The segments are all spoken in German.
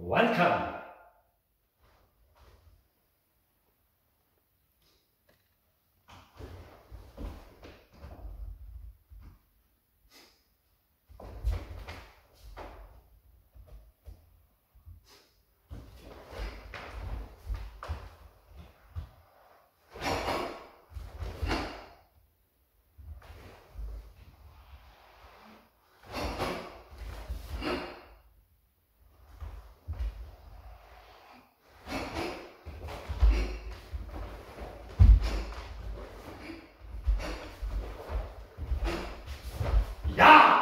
Wankan. Ja!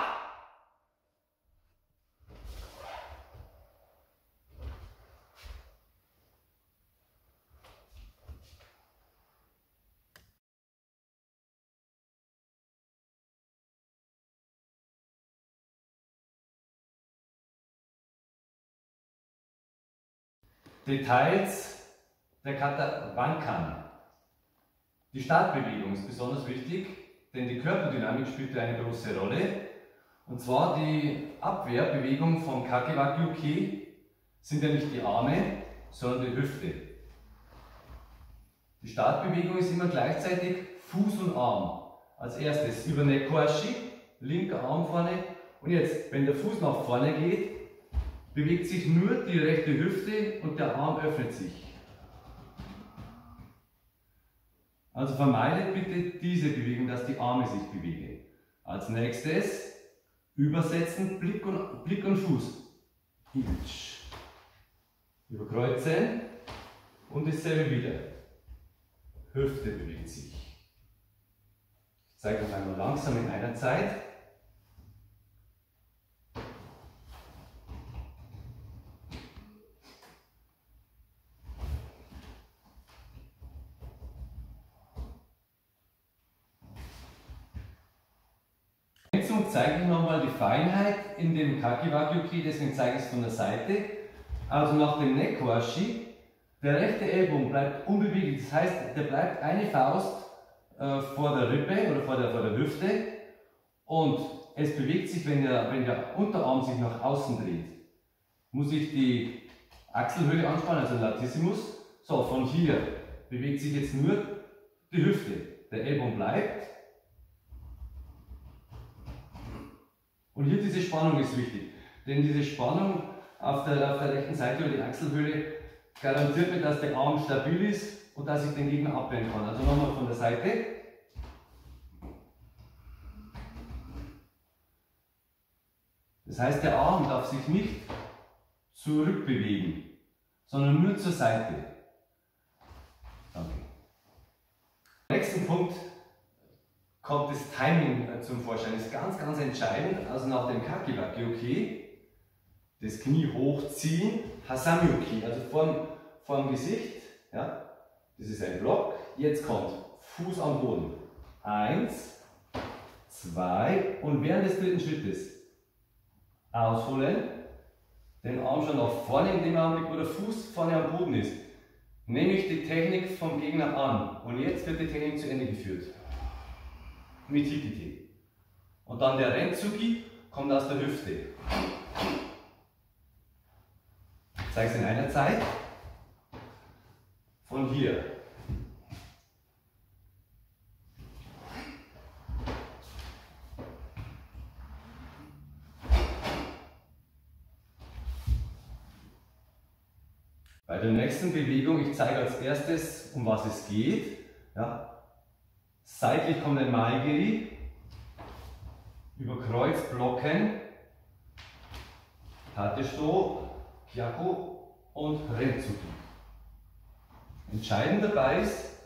Details der Kata Wankan. Die Startbewegung ist besonders wichtig, denn die Körperdynamik spielt eine große Rolle. Und zwar die Abwehrbewegung vom Kakewakyuki sind ja nicht die Arme, sondern die Hüfte. Die Startbewegung ist immer gleichzeitig Fuß und Arm. Als erstes über Nekoashi, linker Arm vorne. Und jetzt, wenn der Fuß nach vorne geht, bewegt sich nur die rechte Hüfte und der Arm öffnet sich. Also vermeidet bitte diese Bewegung, dass die Arme sich bewegen. Als nächstes übersetzen, Blick und Fuß. Überkreuzen und dasselbe wieder. Hüfte bewegt sich. Ich zeige noch einmal langsam in einer Zeit. Zeige ich nochmal die Feinheit in dem Kakewakyuki, deswegen zeige ich es von der Seite. Also nach dem Nekoashi, der rechte Ellbogen bleibt unbeweglich, das heißt, der bleibt eine Faust vor der Rippe oder vor der Hüfte und es bewegt sich, wenn der Unterarm sich nach außen dreht, muss ich die Achselhöhle anspannen, also Latissimus. So, von hier bewegt sich jetzt nur die Hüfte, der Ellbogen bleibt. Und hier diese Spannung ist wichtig, denn diese Spannung auf der rechten Seite über die Achselhöhle garantiert mir, dass der Arm stabil ist und dass ich den Gegner abwehren kann. Also nochmal von der Seite. Das heißt, der Arm darf sich nicht zurückbewegen, sondern nur zur Seite. Danke. Am nächsten Punkt kommt das Timing zum Vorschein. Das ist ganz entscheidend. Also nach dem Kakewakyuki das Knie hochziehen, Hasamyuki, also vorm Gesicht. Ja, das ist ein Block. Jetzt kommt Fuß am Boden. 1, 2 und während des dritten Schrittes ausholen, den Arm schon nach vorne in dem Augenblick, wo der Fuß vorne am Boden ist. Nehme ich die Technik vom Gegner an und jetzt wird die Technik zu Ende geführt. Mit Hikiti. Und dann der Rentsugi kommt aus der Hüfte. Ich zeige es in einer Zeit. Von hier. Bei der nächsten Bewegung, ich zeige als erstes, um was es geht. Ja. Seitlich kommt ein Maigiri, über Kreuz blocken, Tatesto, Kyaku und Rentsugi. Entscheidend dabei ist,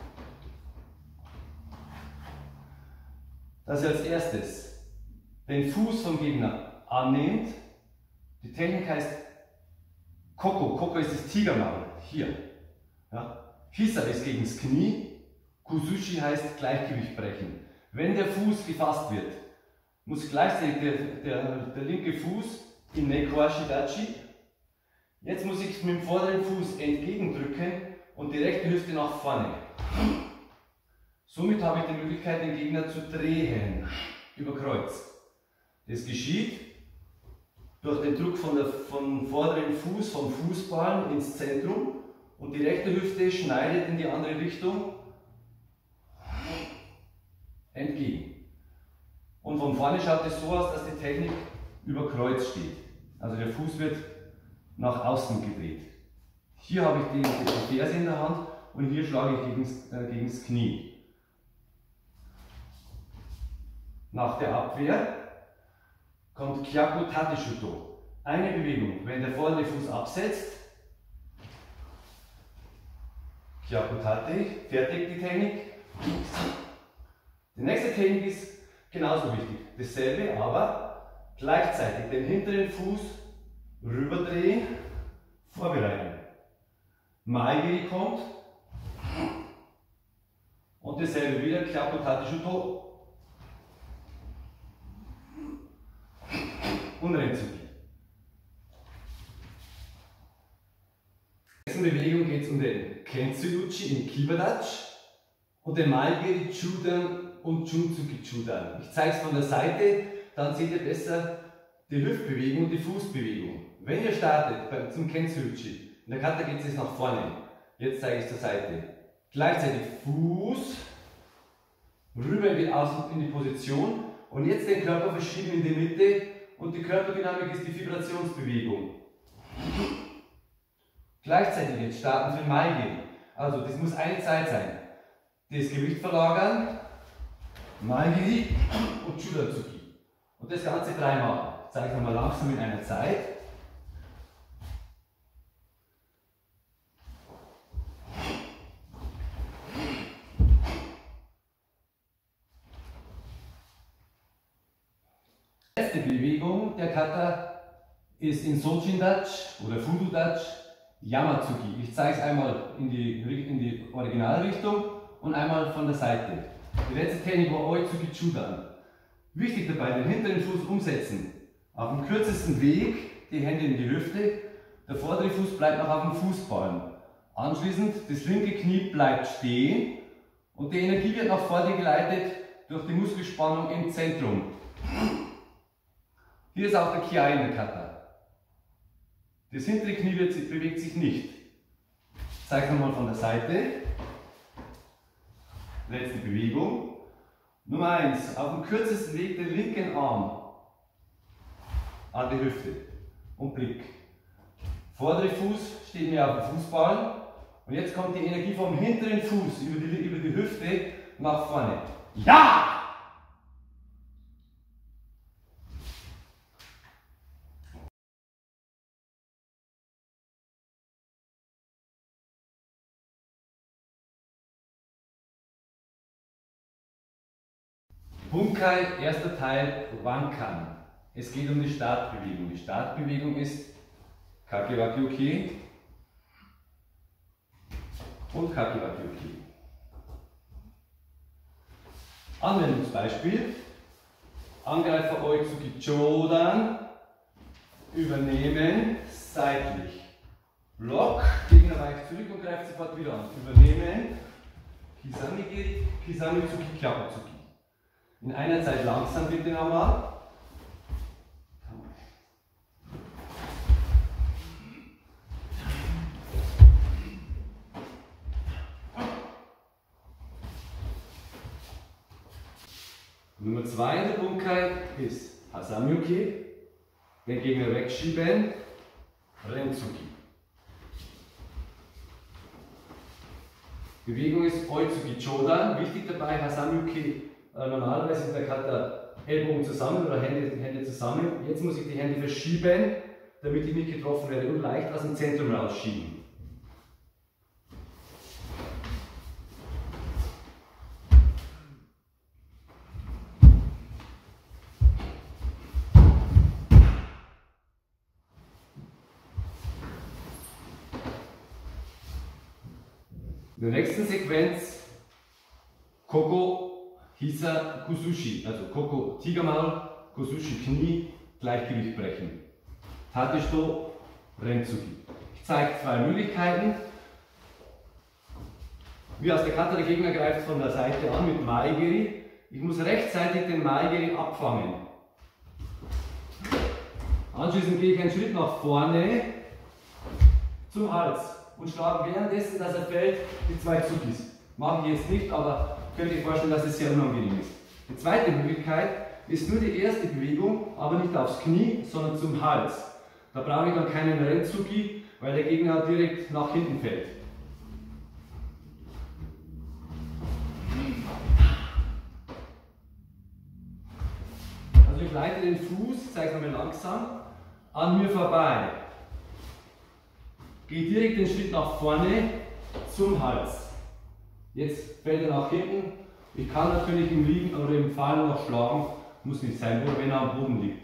dass ihr als erstes den Fuß vom Gegner annehmt. Die Technik heißt Koko. Koko ist das Tigermaul, hier. Ja. Hisa ist gegen das Knie. Kusushi heißt Gleichgewicht brechen. Wenn der Fuß gefasst wird, muss gleichzeitig der linke Fuß in Nekoashi Dachi. Jetzt muss ich mit dem vorderen Fuß entgegendrücken und die rechte Hüfte nach vorne. Somit habe ich die Möglichkeit, den Gegner zu drehen über Kreuz. Das geschieht durch den Druck vom vorderen Fuß, vom Fußballen ins Zentrum und die rechte Hüfte schneidet in die andere Richtung entgegen. Und von vorne schaut es so aus, dass die Technik über Kreuz steht. Also der Fuß wird nach außen gedreht. Hier habe ich die Ferse in der Hand und hier schlage ich gegen das Knie. Nach der Abwehr kommt Kyaku Tate Shuto. Eine Bewegung, wenn der vordere Fuß absetzt, Kyaku Tate, fertig die Technik. Die nächste Technik ist genauso wichtig. Dasselbe, aber gleichzeitig den hinteren Fuß rüberdrehen, vorbereiten. Maigiri kommt und dasselbe wieder, Kyaku Tate Shuto und Rentsugi. In der Bewegung geht es um den Kensui-Uchi im Kibadachi und den Maigiri Chudan und Chunsuki Chudan. Ich zeige es von der Seite, dann seht ihr besser die Hüftbewegung und die Fußbewegung. Wenn ihr startet zum Kensui-Uchi, in der Kata geht es jetzt nach vorne. Jetzt zeige ich es zur Seite. Gleichzeitig Fuß rüber in die Position und jetzt den Körper verschieben in die Mitte und die Körperdynamik ist die Vibrationsbewegung. Gleichzeitig jetzt starten für Maigiri. Also das muss eine Zeit sein. Das Gewicht verlagern, Maigiri und Chudatsuki. Und das Ganze dreimal. Ich zeige es nochmal langsam in einer Zeit. Die letzte Bewegung der Kata ist in Sojin-Dachi oder Fudo-Dachi Yamatsuki. Ich zeige es einmal in die Originalrichtung und einmal von der Seite. Die letzte Technik war Oitsuki Chudan. Wichtig dabei, den hinteren Fuß umsetzen. Auf dem kürzesten Weg, die Hände in die Hüfte, der vordere Fuß bleibt noch auf dem Fußballen. Anschließend, das linke Knie bleibt stehen und die Energie wird nach vorne geleitet durch die Muskelspannung im Zentrum. Hier ist auch der Kiai in der Kata. Das hintere Knie bewegt sich nicht. Ich zeige es nochmal von der Seite. Letzte Bewegung. Nummer 1. Auf dem kürzesten Weg den linken Arm an die Hüfte und Blick. Vordere Fuß steht mehr auf dem Fußballen und jetzt kommt die Energie vom hinteren Fuß über die Hüfte nach vorne. Ja! Bunkai, erster Teil, Wankan. Es geht um die Startbewegung. Die Startbewegung ist Kakewaki-Uke und Kakewaki-Uke. Anwendungsbeispiel. Angreifer Oitsuki Chodan. Übernehmen, seitlich. Block, Gegner weicht zurück und greift sofort wieder an. Übernehmen, Kisami-Giri, Kisami-Tsuki, Kyappa-Tsuki. In einer Zeit langsam bitte nochmal. Nummer 2 in der Bunkai ist Hasami-Uke, den Gegner wegschieben, Rentsuki. Bewegung ist Oitsuki Chodan. Wichtig dabei, Hasami-Uke, normalerweise in der Kata Ellbogen zusammen oder Hände zusammen. Jetzt muss ich die Hände verschieben, damit ich nicht getroffen werde und leicht aus dem Zentrum rausschieben. In der nächsten Sequenz Koko Hisa Kusushi, also Koko Tigermaul, Kusushi Knie, Gleichgewicht brechen. Tateshito Rentsuki. Ich zeige zwei Möglichkeiten. Wie aus der Kata, der Gegner greift von der Seite an mit Maigiri. Ich muss rechtzeitig den Maigiri abfangen. Anschließend gehe ich einen Schritt nach vorne zum Hals und schlage währenddessen, dass er fällt, die 2 Tsukis. Mache ich jetzt nicht, aber könnt ihr vorstellen, dass es sehr unangenehm ist. Die zweite Möglichkeit ist nur die erste Bewegung, aber nicht aufs Knie, sondern zum Hals. Da brauche ich dann keinen Rentsuki, weil der Gegner direkt nach hinten fällt. Also ich leite den Fuß, ich zeige es nochmal langsam, an mir vorbei. Gehe direkt den Schritt nach vorne zum Hals. Jetzt fällt er nach hinten. Ich kann natürlich im Liegen oder im Fallen noch schlagen, muss nicht sein, oder wenn er am Boden liegt.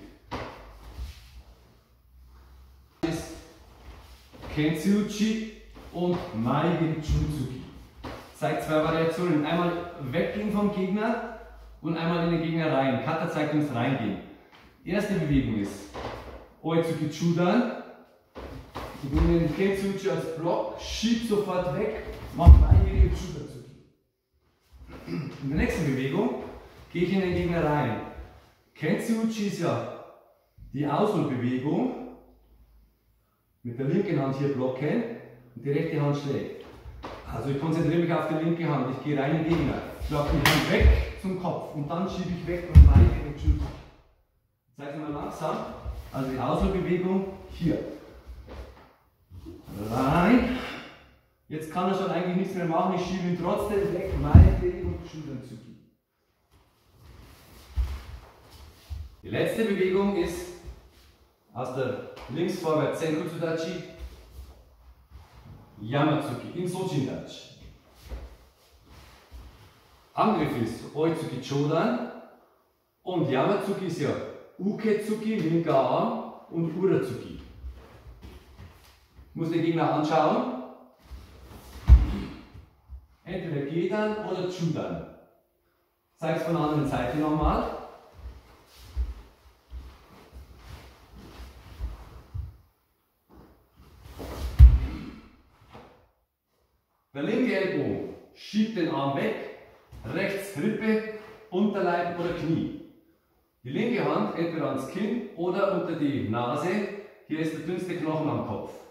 Kensuchi und Maigin-Chutsuki. Zeigt 2 Variationen. Einmal weggehen vom Gegner und einmal in den Gegner rein. Kata zeigt uns reingehen. Erste Bewegung ist Oitsuki Chudan. Ich nehme den Kensuchi als Block, schiebe sofort weg, mache Maigin Chudatsuki. In der nächsten Bewegung gehe ich in den Gegner rein. Kensuchi ist ja die Ausholbewegung. Mit der linken Hand hier blocken und die rechte Hand schlägt. Also ich konzentriere mich auf die linke Hand, ich gehe rein in den Gegner, schlage die Hand weg zum Kopf und dann schiebe ich weg und mache den Schuss. Ich zeige es mal langsam. Also die Ausholbewegung hier. Rein. Jetzt kann er schon eigentlich nichts mehr machen, ich schiebe ihn trotzdem weg, Maige und Schudanzuki. Die letzte Bewegung ist aus der links vorwärts Senkutsudachi, Yamatsuki in Sojindachi. Angriff ist Oitsuki Chodan und Yamatsuki ist ja Uketsuki, linker Arm und Uratsuki. Ich muss den Gegner anschauen. Entweder Gedan oder Chudan. Ich zeige es von der anderen Seite nochmal. Der linke Ellbogen schiebt den Arm weg, rechts Rippe, Unterleib oder Knie. Die linke Hand entweder ans Kinn oder unter die Nase, hier ist der dünnste Knochen am Kopf.